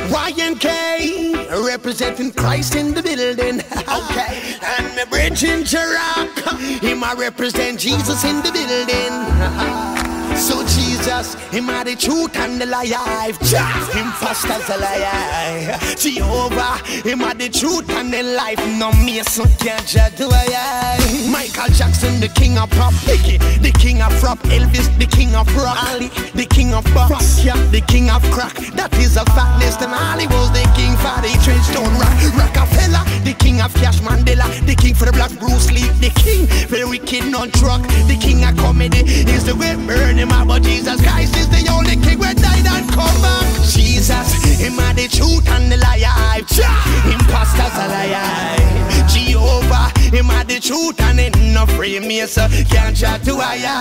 YNK, representing Christ in the building. Okay, and me bridging Chirac, him I represent Jesus in the building. So Jesus, him are the truth and the life. Him pastors a liar. Jehovah, him are the truth and the life. No Mason can't judge the way. Michael Jackson, the king of pop. Biggie, the king of rap. Elvis, the king of rock. Ali, the king of box. The king of crack. That is a fact. Listen, Ali was the king for the Trenchtown rock. Rockefeller, the king of Cash Mandela. The king for the black Bruce Lee. The king for the wicked non-truck. The king of comedy is the way burning. But Jesus Christ is the only king who died and come back. Jesus, him are the truth and the life. Imposters a liar. Jehovah, him are the truth and it no free me, so can't chat to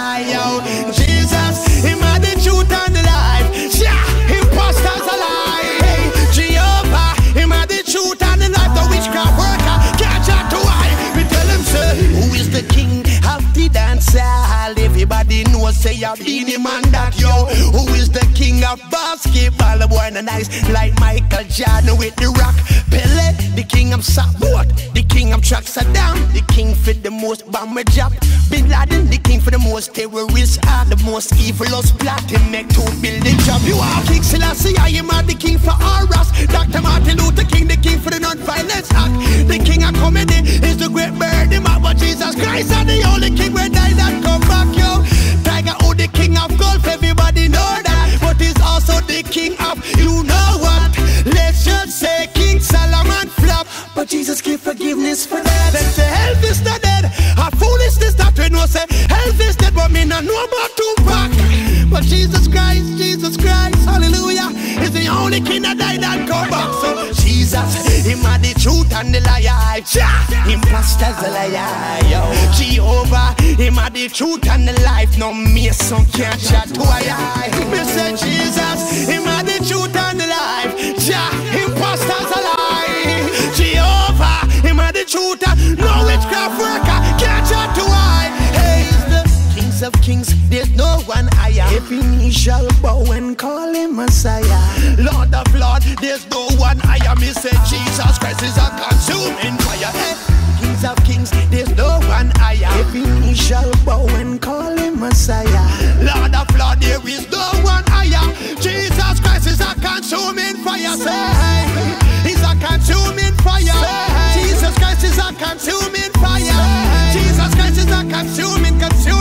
I. Jesus, him are the truth and the life. Imposters a liar. Jehovah, him are the truth and the life. The witchcraft worker can't chat to I. We tell him, say, who is the king of the dance hall? Everybody knows, say, I've been him and that, yo. Who is the king of basketball? The boy in nice like Michael Jordan with the rock. Pele, the king of support. The king of track Saddam. The king for the most bomber job. Bin Laden, the king for the most terrorists. The most evilous plot. Him make two building job. You are King Selassie, I am the king for Horus. Dr. Martin Luther King, the king for the non-violence act. The king of comedy is the great bird. But Jesus Christ are the only king when died and come back, yo. Tiger, oh, the king of golf, everybody know that. But he's also the king of, you know what? Let's just say King Solomon flop. But Jesus give forgiveness for that. Them say health is not dead. A foolishness that we know say health is dead. But me not know about Tupac. But Jesus Christ, hallelujah, is the only king that died and come back. So Jesus, him are the truth and the life. Imposters a liar, yo. Jehovah, him are the truth and the life. No Mason can't chat to I. Me say Jesus, him are the truth and the life. Imposters a lie. Jehovah, him are the truth and no witchcraft worker can't chat to I. Hey, he's the kings of kings, there's no one higher. Every knee shall bow and call him Messiah. Lord of Lord, there's no one higher. Me say Jesus Christ is a consuming fire. Hey, kings of kings, there's no one higher. Every knee shall bow and call him Messiah. Lord of Lord, there is no one higher. Jesus Christ is a consuming fire. Say, he's a consuming fire. Jesus Christ is a consuming fire. Jesus Christ is a consuming.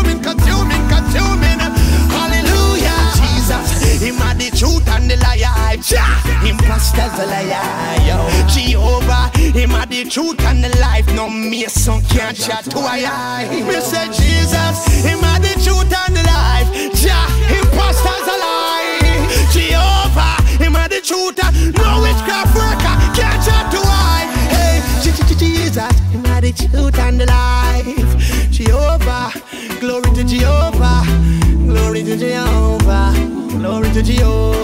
Hallelujah. Jesus, him are the truth and the life. Imposters a liar, yo. Jehovah, him are the truth and the life. No Mason can't chat to I. We say Jesus, him are the truth and the life. Imposters a lie. Jehovah, him are the truth and no witchcraft worker can't chat to I. Hey, Jesus, him are the truth and the life. Jehovah, glory to Jehovah, glory to Jehovah, glory to Jehovah.